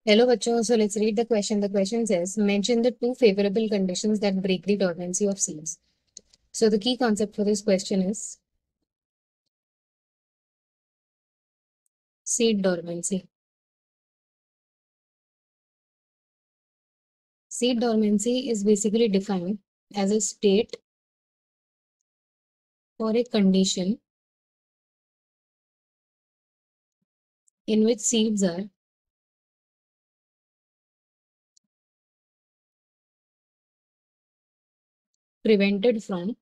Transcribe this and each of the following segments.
Hello, bachcho. So let's read the question. The question says, mention the two favorable conditions that break the dormancy of seeds. So the key concept for this question is seed dormancy. Seed dormancy is basically defined as a state or a condition in which seeds are prevented from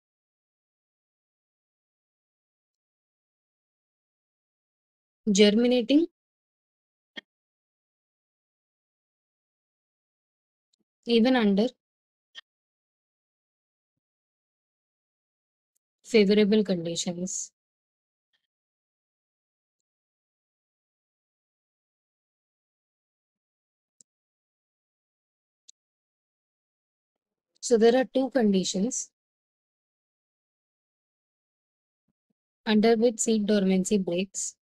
germinating even under favorable conditions. So there are two conditions under which seed dormancy breaks.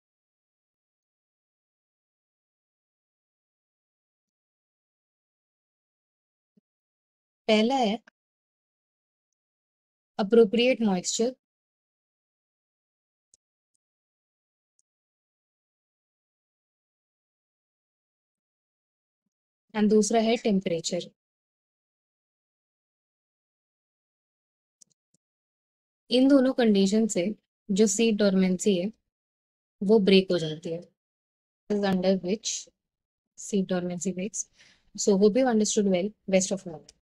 पहला है appropriate moisture and दूसरा है temperature. इन दोनों condition से जो seed dormancy है वो break हो जाती है. Under which seed dormancy breaks. So hope you understood well. Best of luck.